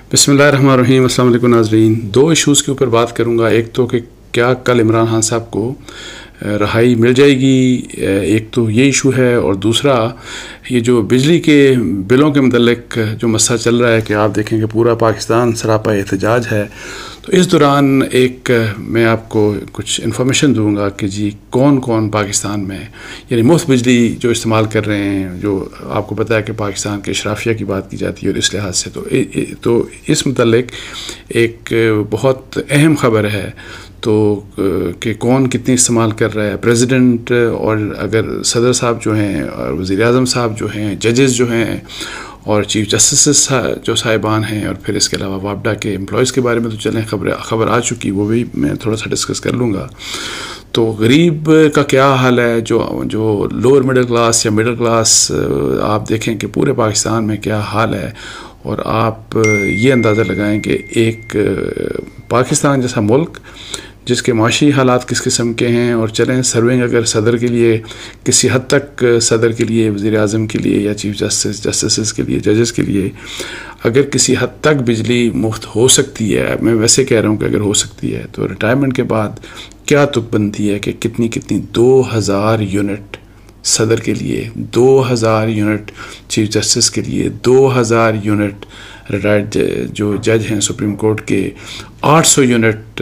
بسم اللہ الرحمن الرحیم۔ السلام علیکم ناظرین۔ دو ایشوز کے اوپر بات کروں گا، ایک تو کہ کیا کل عمران خان صاحب کو رہائی مل جائے گی، ایک تو یہ ایشو ہے، اور دوسرا یہ جو بجلی کے بلوں کے متعلق جو مسئلہ چل رہا ہے کہ آپ دیکھیں کہ پورا پاکستان سراپا احتجاج ہے، تو اس دوران ایک میں آپ کو کچھ انفارمیشن دوں گا کہ جی کون کون پاکستان میں یعنی مفت بجلی جو استعمال کر رہے ہیں، جو آپ کو پتہ ہے کہ پاکستان کے اشرافیہ کی بات کی جاتی ہے، اور اس لحاظ سے تو اس متعلق ایک بہت اہم خبر ہے تو کہ کون کتنی استعمال کر رہا ہے، پریزیڈنٹ اور اگر صدر صاحب جو ہیں اور وزیر اعظم صاحب جو ہیں، ججز جو ہیں اور چیف جسٹسز جو صاحبان ہیں، اور پھر اس کے علاوہ وابڈا کے امپلائیز کے بارے میں تو چلیں خبر آ چکی، وہ بھی میں تھوڑا سا ڈسکس کر لوں گا۔ تو غریب کا کیا حال ہے، جو لوور مڈل کلاس یا مڈل کلاس، آپ دیکھیں کہ پورے پاکستان میں کیا حال ہے، اور آپ یہ اندازہ لگائیں کہ ایک پاکستان جیسا ملک جس کے معاشی حالات کس قسم کے ہیں، اور چلیں سرونگ اگر صدر کے لیے کسی حد تک، صدر کے لیے، وزیر اعظم کے لیے، یا چیف جسٹسز کے لیے، ججز کے لیے اگر کسی حد تک بجلی مفت ہو سکتی ہے، میں ویسے کہہ رہا ہوں کہ اگر ہو سکتی ہے، تو ریٹائرمنٹ کے بعد کیا تک بنتی ہے کہ کتنی 2000 یونٹ صدر کے لیے، 2000 یونٹ چیف جسٹس کے لیے، 2000 یونٹ ریٹائرڈ جو جج ہیں سپریم کورٹ کے، 800 یونٹ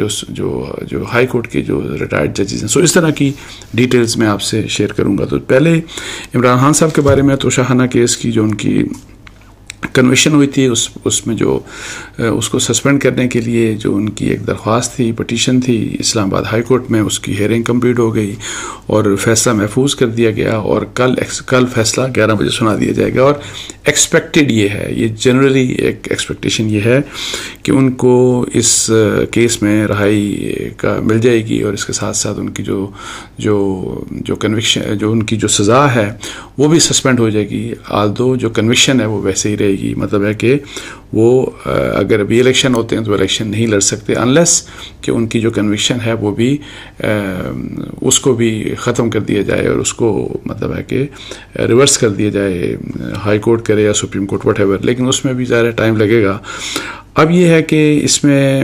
جو ہائی کورٹ کے جو ریٹائرڈ ججز ہیں۔ سو اس طرح کی ڈیٹیلز میں آپ سے شیئر کروں گا۔ تو پہلے عمران خان صاحب کے بارے میں تو شاہانہ کیس کی جو ان کی کنویکشن ہوئی تھی، اس میں جو اس کو سسپینڈ کرنے کے لیے جو ان کی ایک درخواست تھی، پٹیشن تھی اسلام آباد ہائی کورٹ میں، اس کی ہیئرنگ کمپلیٹ ہو گئی اور فیصلہ محفوظ کر دیا گیا، اور کل فیصلہ 11 بجے سنا دیا جائے گا۔ اور ایکسپیکٹڈ یہ ہے، یہ جنرلی ایک ایکسپیکٹیشن یہ ہے کہ ان کو اس کیس میں رہائی کا مل جائے گی، اور اس کے ساتھ ساتھ ان کی جو کنوکشن، جو ان کی جو سزا ہے وہ بھی سسپینڈ ہو جائے گی، آلدو جو کنوکشن ہے وہ ویسے ہی رہے گی۔ مطلب ہے کہ وہ اگر ابھی الیکشن ہوتے ہیں تو الیکشن نہیں لڑ سکتے انلیس کہ ان کی جو کنوکشن ہے وہ بھی اس کو بھی ختم کر دیا جائے، اور اس کو مطلب ہے کہ ریورس کر دیا جائے، ہائی کورٹ کرے یا سپریم کورٹ وٹ ایور، لیکن اس میں بھی ظاہر ٹائم لگے گا۔ اب یہ ہے کہ اس میں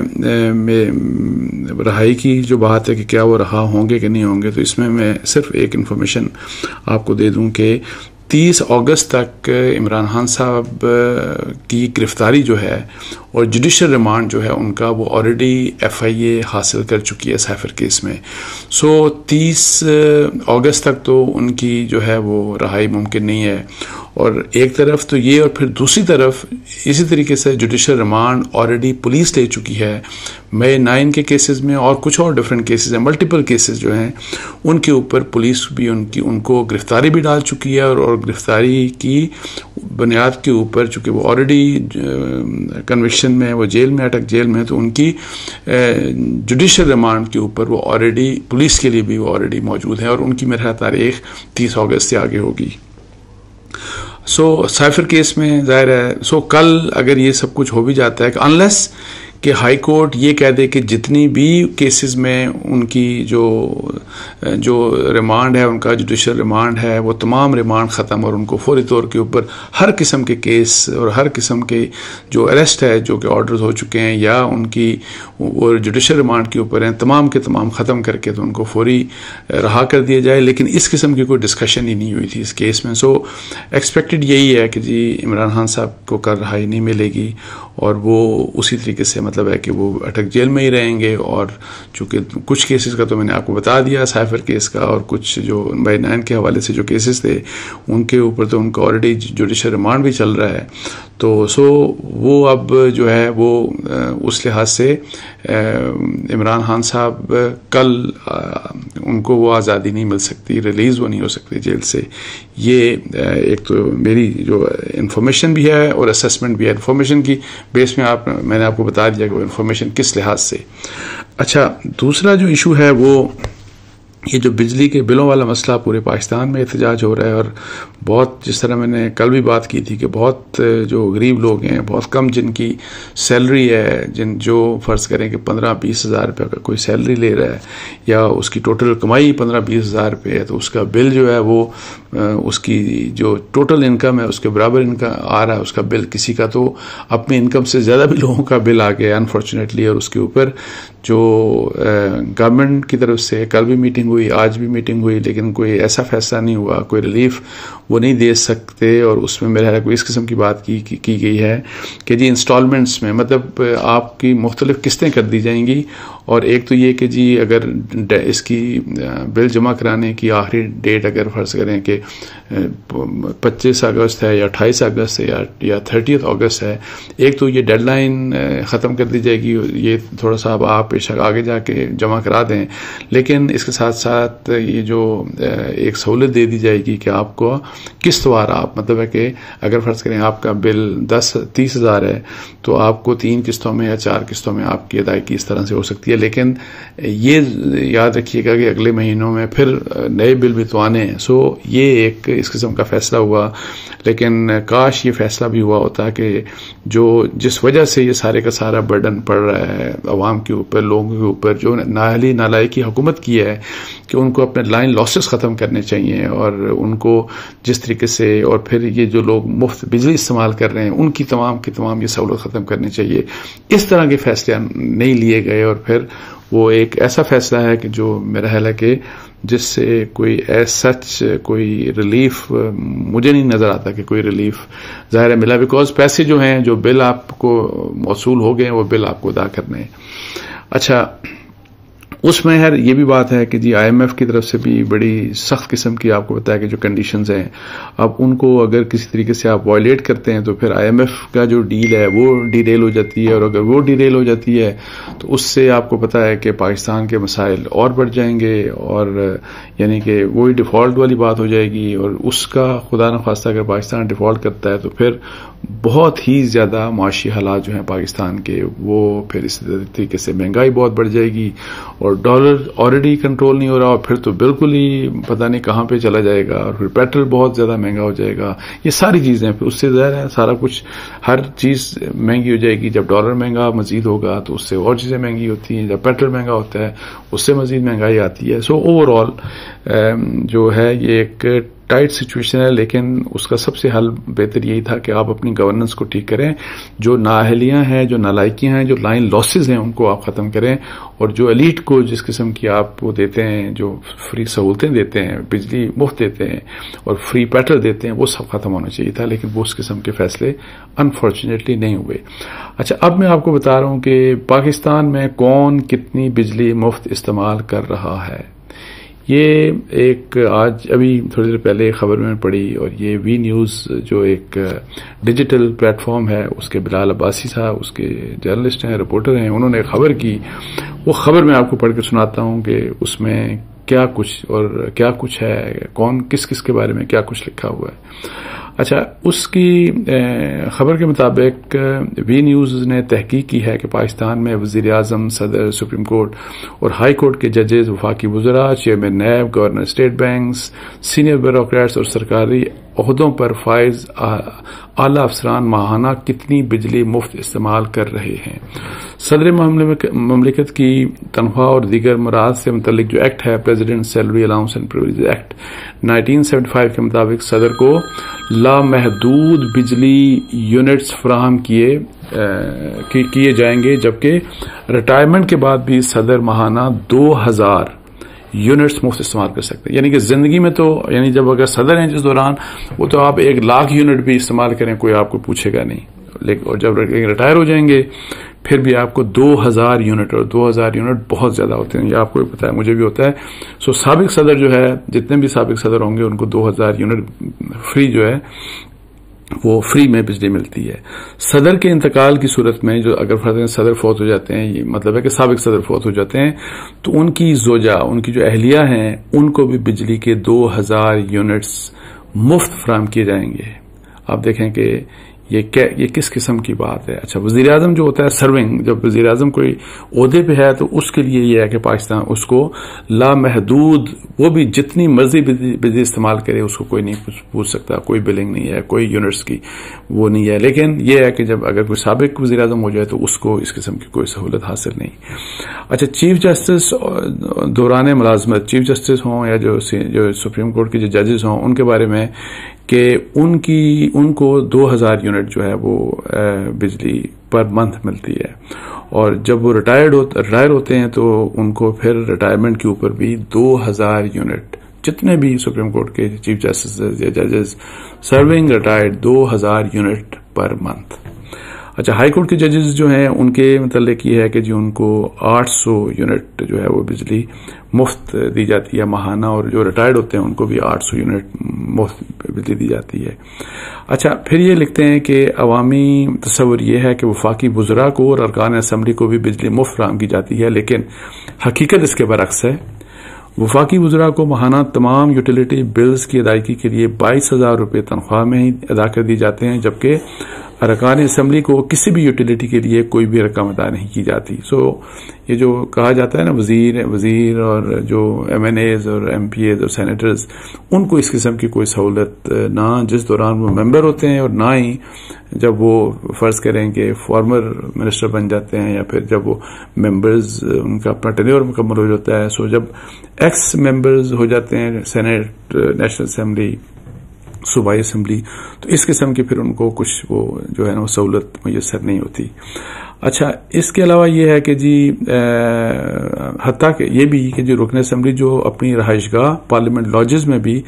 رہائی کی جو بات ہے کہ کیا وہ رہا ہوں گے کہ نہیں ہوں گے، تو اس میں صرف ایک انفارمیشن آپ کو دے دوں کہ 30 اگست تک عمران خان صاحب کی گرفتاری جو ہے اور جوڈیشل ریمانڈ جو ہے ان کا، وہ آلریڈی FIA حاصل کر چکی ہے سائفر کیس میں۔ سو 30 اگست تک تو ان کی جو ہے وہ رہائی ممکن نہیں ہے، اور ایک طرف تو یہ، اور پھر دوسری طرف اسی طریقے سے جوڈیشل ریمانڈ آلریڈی پولیس لے چکی ہے مئی 9 کے کیسز میں، اور کچھ اور ڈفرینٹ کیسز ہیں، ملٹیپل کیسز جو ہیں ان کے اوپر پولیس بھی ان کو گرفتاری بھی ڈال چکی ہے، اور گرفتاری کی بنیاد کے اوپر چونکہ وہ آلریڈی کنوکشن میں، وہ جیل میں، اٹک جیل میں، تو ان کی جوڈیشل ریمانڈ کے اوپر وہ آلریڈی پولیس کے لیے بھی وہ آلریڈی موجود ہے، اور ان کی میرا تاریخ 30 اگست سے آگے ہوگی۔ سو سائفر کیس میں ظاہر ہے، سو کل اگر یہ سب کچھ ہو بھی جاتا ہے کہ انلیس کہ ہائی کورٹ یہ کہہ دے کہ جتنی بھی کیسز میں ان کی جو ریمانڈ ہے، ان کا جوڈیشل ریمانڈ ہے، وہ تمام ریمانڈ ختم، اور ان کو فوری طور کے اوپر ہر قسم کے کیس اور ہر قسم کے جو اریسٹ ہے، جو کہ آرڈرز ہو چکے ہیں یا ان کی وہ جوڈیشل ریمانڈ کے اوپر ہیں، تمام کے تمام ختم کر کے تو ان کو فوری رہا کر دیا جائے، لیکن اس قسم کی کوئی ڈسکشن ہی نہیں ہوئی تھی اس کیس میں۔ سو ایکسپیکٹڈ یہی ہے کہ جی عمران خان صاحب کو کل رہائی نہیں ملے گی، اور وہ اسی طریقے سے مطلب ہے کہ وہ اٹک جیل میں ہی رہیں گے، اور چونکہ کچھ کیسز کا تو میں نے آپ کو بتا دیا، سائفر کیس کا، اور کچھ جو مئی 9 کے حوالے سے جو کیسز تھے ان کے اوپر تو ان کا آلریڈی جوڈیشل ریمانڈ بھی چل رہا ہے، تو سو وہ اب جو ہے وہ اس لحاظ سے عمران خان صاحب کل ان کو وہ آزادی نہیں مل سکتی، ریلیز وہ نہیں ہو سکتی جیل سے۔ یہ ایک تو میری جو انفارمیشن بھی ہے اور اسسمنٹ بھی ہے، انفارمیشن کی بیس میں نے آپ کو بتا دیا کہ وہ انفارمیشن کس لحاظ سے۔ اچھا، دوسرا جو ایشو ہے وہ یہ جو بجلی کے بلوں والا مسئلہ پورے پاکستان میں احتجاج ہو رہا ہے، اور بہت جس طرح میں نے کل بھی بات کی تھی کہ بہت جو غریب لوگ ہیں، بہت کم جن کی سیلری ہے، جو فرض کریں کہ 15-20 ہزار روپے کا کوئی سیلری لے رہا ہے یا اس کی ٹوٹل کمائی 15-20 ہزار روپے ہے، تو اس کا بل جو ہے وہ اس کی جو ٹوٹل انکم ہے اس کے برابر انکم آ رہا ہے اس کا بل. کسی کا تو اپنی انکم سے زیادہ بھی لوگوں کا بل آ گیا انفارچونیٹلی، اور اس کے اوپر جو گورنمنٹ کی طرف سے کل بھی میٹنگ ہوئی، آج بھی میٹنگ ہوئی، لیکن کوئی ایسا فیصلہ نہیں ہوا، کوئی ریلیف وہ نہیں دے سکتے. اور اس میں میرا کوئی اس قسم کی بات کی گئی ہے کہ جی انسٹالمنٹس میں، مطلب آپ کی مختلف قسطیں کر دی جائیں گی. اور ایک تو یہ کہ جی اگر اس کی بل جمع کرانے کی آخری ڈیٹ اگر فرض کریں کہ 25 اگست ہے یا 28 اگست ہے یا 30 اگست ہے، ایک تو یہ ڈیڈ لائن ختم کر دی جائے گی. یہ تھوڑا سا آپ پیشہ آگے جا کے جمع کرا دیں، لیکن اس کے ساتھ ساتھ یہ جو ایک سہولت دے دی جائے گی کہ آپ کو قسط وار، آپ مطلب ہے کہ اگر فرض کریں آپ کا بل 30 ہزار ہے تو آپ کو 3 قسطوں میں یا 4 قسطوں میں آپ کی ادائیگی اس طرح سے ہو سکتی ہے. لیکن یہ یاد رکھیے گا کہ اگلے مہینوں میں پھر نئے بل بھی تو آنے ہیں. سو یہ ایک اس قسم کا فیصلہ ہوا، لیکن کاش یہ فیصلہ بھی ہوا ہوتا کہ جس وجہ سے یہ سارے کا سارا برڈن پڑ رہا ہے عوام کے اوپر، لوگوں کے اوپر، جو نااہلی نالائقی حکومت کی ہے کہ ان کو اپنے لائن لاسز ختم کرنے چاہیے، اور ان کو جس طریقے سے، اور پھر یہ جو لوگ مفت بجلی استعمال کر رہے ہیں ان کی تمام کی تمام یہ سہولت ختم کرنی چاہیے. اس طرح کے فیصلے نہیں لیے گئے، اور پھر وہ ایک ایسا فیصلہ ہے کہ جو میرا خیال ہے کہ جس سے کوئی سچ کوئی ریلیف مجھے نہیں نظر آتا کہ کوئی ریلیف ظاہر ہے ملا، بیکاز پیسے جو ہیں جو بل آپ کو موصول ہو گئے وہ بل آپ کو ادا کرنے ہیں. اچھا، اس میں یہ بھی بات ہے کہ جی آئی ایم ایف کی طرف سے بھی بڑی سخت قسم کی آپ کو بتایا کہ جو کنڈیشنز ہیں، اب ان کو اگر کسی طریقے سے آپ وائلیٹ کرتے ہیں تو پھر آئی ایم ایف کا جو ڈیل ہے وہ ڈیریل ہو جاتی ہے، اور اگر وہ ڈیریل ہو جاتی ہے تو اس سے آپ کو پتا ہے کہ پاکستان کے مسائل اور بڑھ جائیں گے، اور یعنی کہ وہی ڈیفالٹ والی بات ہو جائے گی. اور اس کا خدا نخواستہ اگر پاکستان ڈیفالٹ کرتا ہے تو پھر بہت ہی زیادہ معاشی حالات جو ہیں پاکستان کے، وہ پھر اس طریقے سے مہنگائی بہت بڑھ جائے گی، اور ڈالر آلریڈی کنٹرول نہیں ہو رہا، اور پھر تو بالکل ہی پتہ نہیں کہاں پہ چلا جائے گا، اور پھر پیٹرول بہت زیادہ مہنگا ہو جائے گا. یہ ساری چیزیں پھر اس سے ظاہر ہے سارا کچھ، ہر چیز مہنگی ہو جائے گی. جب ڈالر مہنگا مزید ہوگا تو اس سے اور چیزیں مہنگی ہوتی ہیں، جب پیٹرول مہنگا ہوتا ہے اس سے مزید مہنگائی آتی ہے. سو اوور آل جو ہے یہ ایک ٹائٹ سچویشن ہے، لیکن اس کا سب سے حل بہتر یہی تھا کہ آپ اپنی گورننس کو ٹھیک کریں، جو نااہلیاں ہیں، جو نالائکیاں ہیں، جو لائن لاسز ہیں ان کو آپ ختم کریں، اور جو ایلیٹ کو جس قسم کی آپ وہ دیتے ہیں، جو فری سہولتیں دیتے ہیں، بجلی مفت دیتے ہیں اور فری پیٹرول دیتے ہیں، وہ سب ختم ہونا چاہیے تھا. لیکن وہ اس قسم کے فیصلے انفارچونیٹلی نہیں ہوئے. اچھا، اب میں آپ کو بتا رہا ہوں کہ پاکستان میں کون کتنی بجلی مفت استعمال کر رہا ہے. یہ ایک آج ابھی تھوڑی دیر پہلے خبر میں پڑھی، اور یہ وی نیوز جو ایک ڈیجیٹل پلیٹ فارم ہے، اس کے بلال عباسی صاحب اس کے جرنلسٹ ہیں، رپورٹر ہیں، انہوں نے خبر کی. وہ خبر میں آپ کو پڑھ کے سناتا ہوں کہ اس میں کیا کچھ ہے، کون کس کے بارے میں کیا کچھ لکھا ہوا ہے. اچھا، اس کی خبر کے مطابق وی نیوز نے تحقیق کی ہے کہ پاکستان میں وزیر اعظم، صدر، سپریم کورٹ اور ہائی کورٹ کے ججز، وفاقی وزراء، chairman NAB, governor State Banks, senior bureaucrats اور سرکاری عہدوں پر فائز اعلی افسران ماہانہ کتنی بجلی مفت استعمال کر رہے ہیں. صدر مملکت کی تنخواہ اور دیگر مراحل سے متعلق جو ایکٹ ہے، President Salary Allowance and Privilege Act 1975 کے مطابق صدر کو لامحدود بجلی یونٹس فراہم کیے جائیں گے، جبکہ ریٹائرمنٹ کے بعد بھی صدر ماہانہ 2000 یونٹس مفت استعمال کر سکتے ہیں. یعنی کہ زندگی میں تو، یعنی جب اگر صدر ہیں جس دوران، وہ تو آپ 1,00,000 یونٹ بھی استعمال کریں کوئی آپ کو پوچھے گا نہیں. لیکن اور جب ریٹائر ہو جائیں گے پھر بھی آپ کو 2000 یونٹ، اور 2000 یونٹ بہت زیادہ ہوتے ہیں، یہ آپ کو پتا ہے، مجھے بھی ہوتا ہے. سو سابق صدر جو ہے، جتنے بھی سابق صدر ہوں گے ان کو 2000 یونٹ فری جو ہے وہ فری میں بجلی ملتی ہے. صدر کے انتقال کی صورت میں، جو اگر فرض صدر فوت ہو جاتے ہیں، یہ مطلب ہے کہ سابق صدر فوت ہو جاتے ہیں، تو ان کی زوجہ، ان کی جو اہلیہ ہیں، ان کو بھی بجلی کے 2000 یونٹس مفت فراہم کیے جائیں گے. آپ دیکھیں کہ یہ کس قسم کی بات ہے. اچھا وزیر اعظم جو ہوتا ہے سرونگ، جب وزیر اعظم کوئی عہدے پہ ہے تو اس کے لیے یہ ہے کہ پاکستان اس کو لامحدود، وہ بھی جتنی مرضی بجلی استعمال کرے اس کو کوئی نہیں پوچھ سکتا، کوئی بلنگ نہیں ہے، کوئی یونٹس کی وہ نہیں ہے. لیکن یہ ہے کہ جب اگر کوئی سابق وزیر اعظم ہو جائے تو اس کو اس قسم کی کوئی سہولت حاصل نہیں. اچھا چیف جسٹس دوران ملازمت، چیف جسٹس ہوں یا جو سپریم کورٹ کے جو ججز ہوں، ان کے بارے میں کہ ان کو 2000 یونٹ جو ہے وہ بجلی پر منتھ ملتی ہے، اور جب وہ ریٹائر ہوتے ہیں تو ان کو پھر ریٹائرمنٹ کے اوپر بھی 2000 یونٹ، جتنے بھی سپریم کورٹ کے چیف جسٹس یا ججز serving retired 2000 unit per month. اچھا ہائی کورٹ کے ججز جو ہیں ان کے متعلق یہ ہے کہ جی ان کو 800 یونٹ جو ہے وہ بجلی مفت دی جاتی ہے ماہانہ، اور جو ریٹائرڈ ہوتے ہیں ان کو بھی 800 یونٹ مفت بجلی دی جاتی ہے. اچھا پھر یہ لکھتے ہیں کہ عوامی تصور یہ ہے کہ وفاقی وزراء کو اور ارکان اسمبلی کو بھی بجلی مفت فراہم کی جاتی ہے، لیکن حقیقت اس کے برعکس ہے. وفاقی وزراء کو ماہانہ تمام یوٹیلیٹی بلز کی ادائیگی کے لیے 22,000 روپے تنخواہ میں ہی ادا کر دی جاتے ہیں، جبکہ ارکان اسمبلی کو کسی بھی یوٹیلیٹی کے لیے کوئی بھی رقم ادا نہیں کی جاتی. یہ جو کہا جاتا ہے نا وزیر اور جو ایم این ایز اور ایم پی ایز اور سینیٹرز، ان کو اس قسم کی کوئی سہولت نہ جس دوران وہ ممبر ہوتے ہیں، اور نہ ہی جب وہ فرض کریں کہ فارمر منسٹر بن جاتے ہیں، یا پھر جب وہ ممبرز ان کا اپنا ٹینیور مکمل ہو جاتا ہے. جب ایکس ممبرز ہو جاتے ہیں سینیٹ، نیشنل اسمبلی، صوبائی اسمبلی، تو اس قسم کی پھر ان کو کچھ وہ جو ہے نا وہ سہولت میسر نہیں ہوتی. اچھا اس کے علاوہ یہ ہے کہ جی حتیٰ کہ یہ بھی کہ جو رکن اسمبلی جو اپنی رہائش گاہ پارلیمنٹ لاجز میں بھی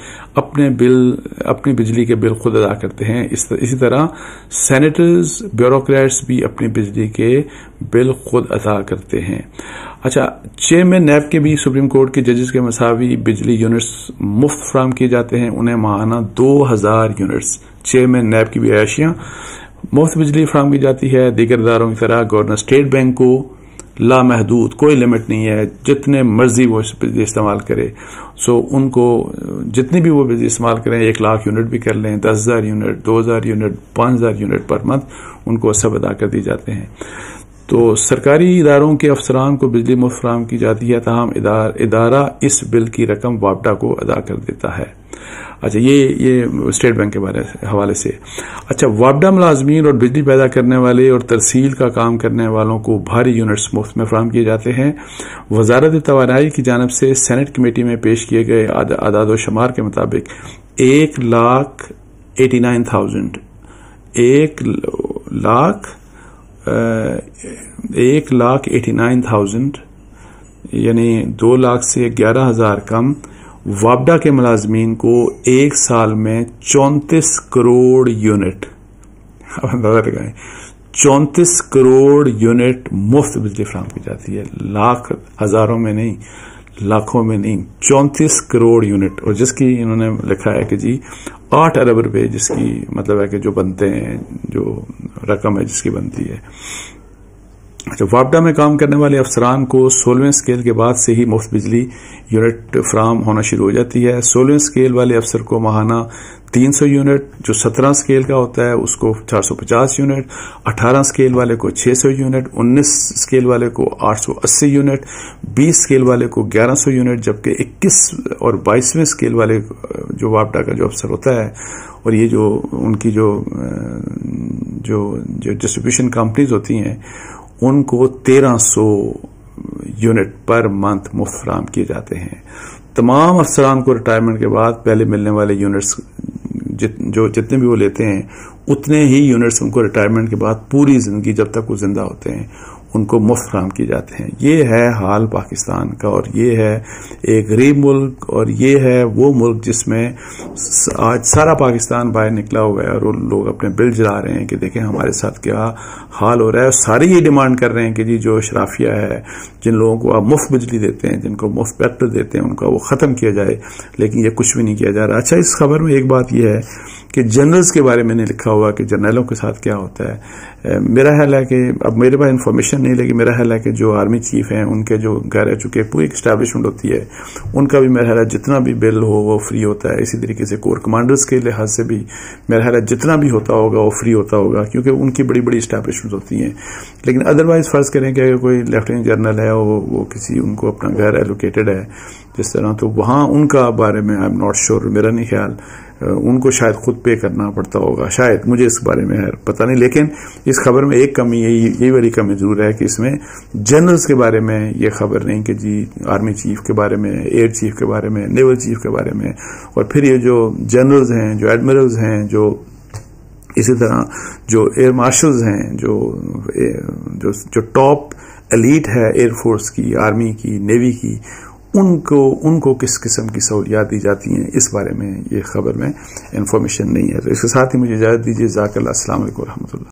اپنی بجلی کے بل خود ادا کرتے ہیں، اسی طرح سینیٹرز بیوروکریٹس بھی اپنی بجلی کے بل خود ادا کرتے ہیں. اچھا چیئرمین نیب کے بھی سپریم کورٹ کے ججز کے مساوی بجلی یونٹس مفت فراہم کیے جاتے ہیں، انہیں ماہانہ 2000 یونٹس چیئرمین نیب کی بھی عیاشیاں مفت بجلی فراہم کی جاتی ہے. دیگر اداروں کی طرح گورنر اسٹیٹ بینک کو لامحدود کوئی لمٹ نہیں ہے، جتنے مرضی وہ بجلی استعمال کرے. ان کو جتنی بھی وہ بجلی استعمال کریں، 1 لاکھ یونٹ بھی کر لیں، 10,000 unit, 2,000 unit, 5,000 unit per month ان کو سب ادا کر دی جاتے ہیں. تو سرکاری اداروں کے افسران کو بجلی مفت فراہم کی جاتی ہے، تاہم ادارہ اس بل کی رقم وابڈا کو ادا کر دیتا ہے. اچھا یہ اسٹیٹ بینک کے حوالے سے. اچھا وابڈا ملازمین اور بجلی پیدا کرنے والے اور ترسیل کا کام کرنے والوں کو بھاری یونٹس مفت میں فراہم کیے جاتے ہیں. وزارت توانائی کی جانب سے سینٹ کمیٹی میں پیش کیے گئے اعداد و شمار کے مطابق 1,89,000 یعنی 2 لاکھ سے 11,000 کم وابڈا کے ملازمین کو ایک سال میں 34 کروڑ یونٹ، اندازہ لگائیں 34 کروڑ یونٹ مفت بجلی فراہم کی جاتی ہے. لاکھ ہزاروں میں نہیں، لاکھوں میں نہیں، 34 کروڑ یونٹ. اور جس کی انہوں نے لکھا ہے کہ جی 8 ارب روپے، جس کی مطلب ہے کہ جو بنتے ہیں، جو رقم ہے جس کی بنتی ہے. اچھا وابڈا میں کام کرنے والے افسران کو 16ویں اسکیل کے بعد سے ہی مفت بجلی یونٹ فراہم ہونا شروع ہو جاتی ہے. 16ویں اسکیل والے افسر کو ماہانہ 300 یونٹ، جو 17 اسکیل کا ہوتا ہے اس کو 450 یونٹ، 18 اسکیل والے کو 600 یونٹ، 19 اسکیل والے کو 880 یونٹ، 20 اسکیل والے کو 1100 یونٹ، جبکہ 21 اور 22ویں اسکیل والے جو وابڈا کا جو افسر ہوتا ہے، اور یہ جو ان کی جو ڈسٹریبیوشن کمپنیز ہوتی ہیں، ان کو 1300 یونٹ پر منتھ مفت فراہم کیے جاتے ہیں. تمام افسران کو ریٹائرمنٹ کے بعد پہلے ملنے والے یونٹس جو جتنے بھی وہ لیتے ہیں، اتنے ہی یونٹس ان کو ریٹائرمنٹ کے بعد پوری زندگی جب تک وہ زندہ ہوتے ہیں ان کو مفت فراہم کیے جاتے ہیں. یہ ہے حال پاکستان کا، اور یہ ہے ایک غریب ملک، اور یہ ہے وہ ملک جس میں آج سارا پاکستان باہر نکلا ہوا ہے، اور لوگ اپنے بل جلا رہے ہیں کہ دیکھیں ہمارے ساتھ کیا حال ہو رہا ہے. سارے یہ ڈیمانڈ کر رہے ہیں کہ جی جو اشرافیہ ہے، جن لوگوں کو آپ مفت بجلی دیتے ہیں، جن کو مفت پیٹرول دیتے ہیں، ان کا وہ ختم کیا جائے، لیکن یہ کچھ بھی نہیں کیا جا رہا. اچھا اس خبر میں ایک بات یہ ہے کہ جنرلز کے بارے میں نے لکھا ہوا کہ جرنیلوں کے ساتھ کیا ہوتا ہے. میرا خیال ہے کہ اب میرے پاس انفارمیشن نہیں، لیکن میرا خیال ہے کہ جو آرمی چیف ہیں ان کے جو گھر ہے، چونکہ پوری اسٹیبلشمنٹ ہوتی ہے، ان کا بھی میرا خیال ہے جتنا بھی بل ہو وہ فری ہوتا ہے. اسی طریقے سے کور کمانڈرز کے لحاظ سے بھی میرا خیال ہے جتنا بھی ہوتا ہوگا وہ فری ہوتا ہوگا، کیونکہ ان کی بڑی بڑی اسٹیبلشمنٹ ہوتی ہیں. لیکن ادروائز فرض کریں کہ اگر کوئی لیفٹیننٹ جنرل ہے، وہ کسی ان کو اپنا گھر ایلوکیٹڈ ہے جس طرح، تو وہاں ان کا بارے میں آئی ایم ناٹ شیور، میرا نہیں خیال، ان کو شاید خود پے کرنا پڑتا ہوگا، شاید، مجھے اس بارے میں پتہ نہیں. لیکن اس خبر میں ایک کمی یہی والی کمی ضرور ہے کہ اس میں جنرلز کے بارے میں یہ خبر نہیں کہ جی آرمی چیف کے بارے میں، ایئر چیف کے بارے میں، نیول چیف کے بارے میں، اور پھر یہ جو جنرلز ہیں، جو ایڈمرلز ہیں، جو اسی طرح جو ایئر مارشلز ہیں، جو ٹاپ ایلیٹ ہے ایئر فورس کی، آرمی کی، نیوی کی، ان کو کس قسم کی سہولیات دی جاتی ہیں، اس بارے میں یہ خبر میں انفارمیشن نہیں ہے. تو اس کے ساتھ ہی مجھے اجازت دیجیے. جزاک اللہ. السلام علیکم و رحمۃ اللہ.